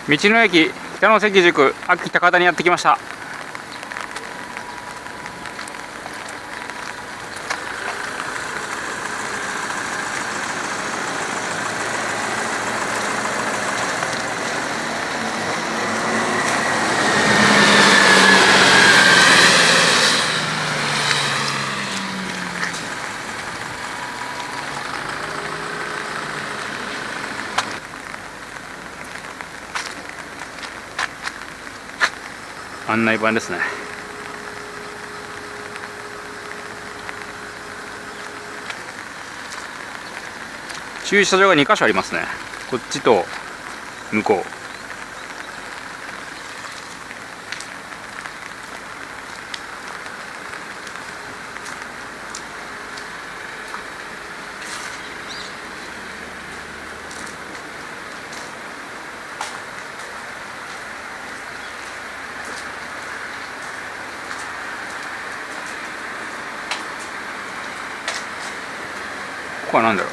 道の駅北の関宿秋高田にやってきました。案内板ですね。駐車場が2カ所ありますね。こっちと向こう。ここは何だろう。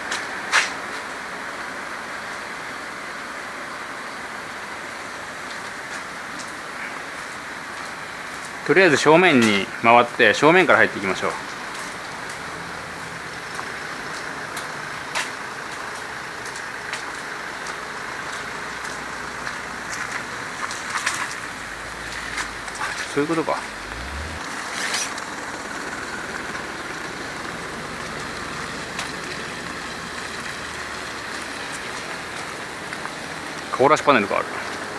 とりあえず正面に回って正面から入っていきましょう。そういうことか。顔出しパネルがある。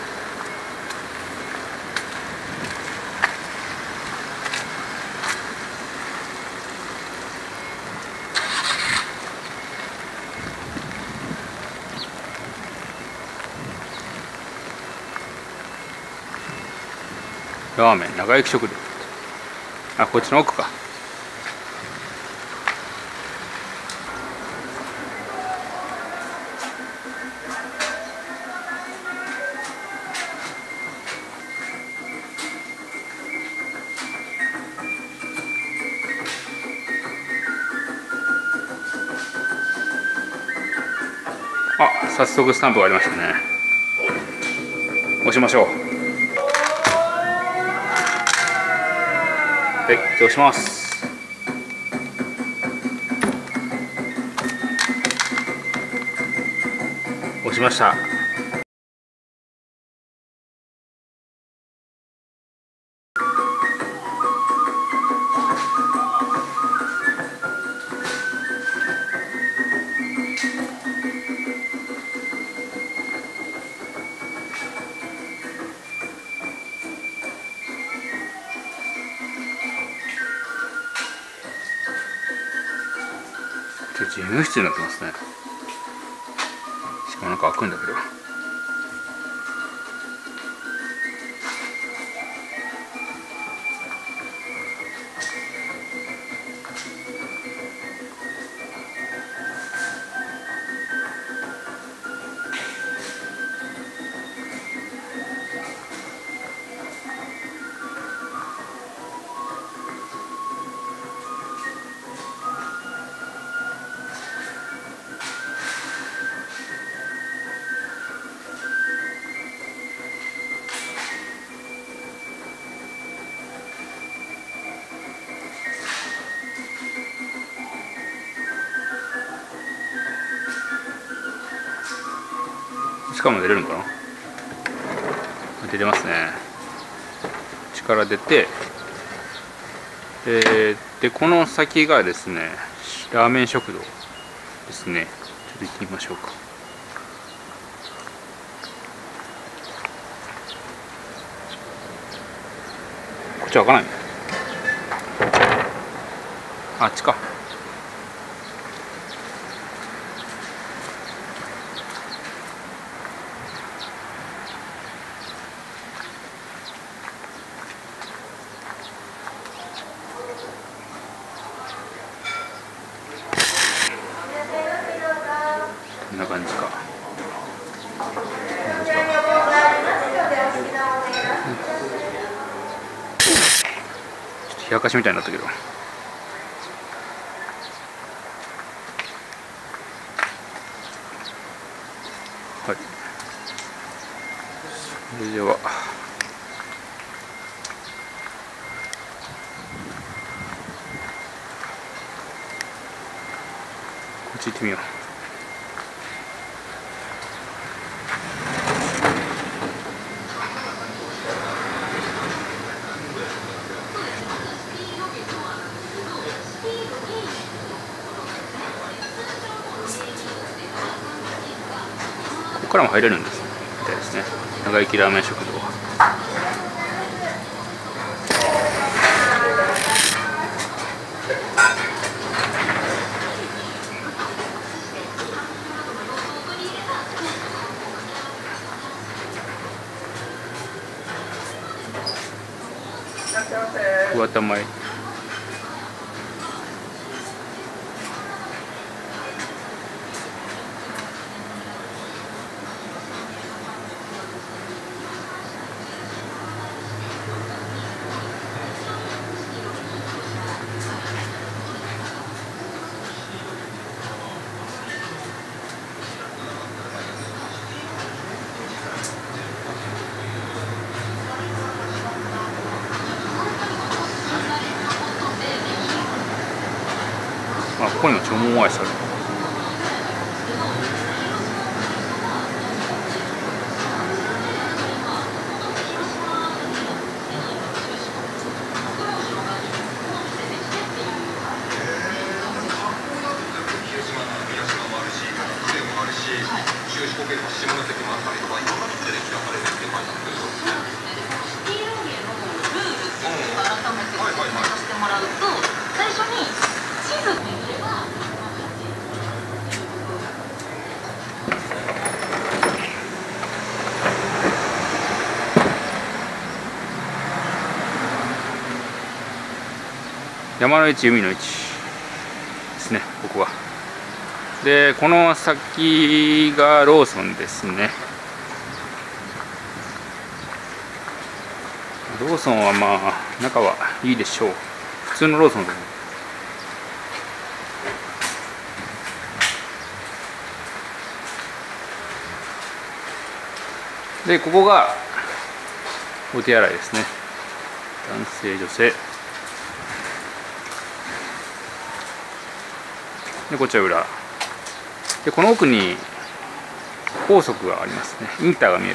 ラーメン長生き食堂。あ、こっちの奥か。あ、早速スタンプがありましたね。押しましょう。はい、押します。押しました。事務室になってますね。しかもなんか開くんだけど。しかも出れるのかな。出てますね。力出て、でこの先がですねラーメン食堂ですね。ちょっと行ってみましょうか。こっち開かないの。あっちか。こんな感じか。ちょっと冷やかしみたいになったけど。はい。 それではこっち行ってみよう。ここからも入れるんですみたいですね。長生きラーメン食堂は。桑田米。あ、ここにも注文アイスある。山の位置、海の位置ですね、ここは。で、この先がローソンですね。ローソンはまあ中はいいでしょう。普通のローソンだね。で、ここがお手洗いですね。男性、女性。で、こっちは裏。で、この奥に高速がありますね。インターが見える。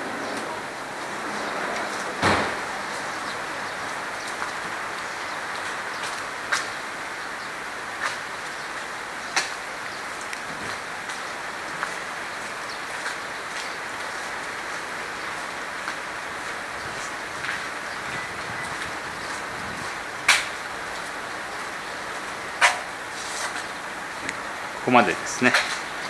ここまでですね。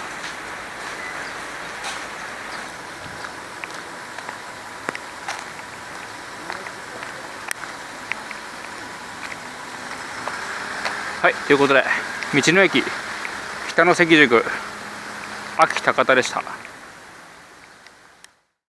はい、ということで道の駅北関宿秋高田でした。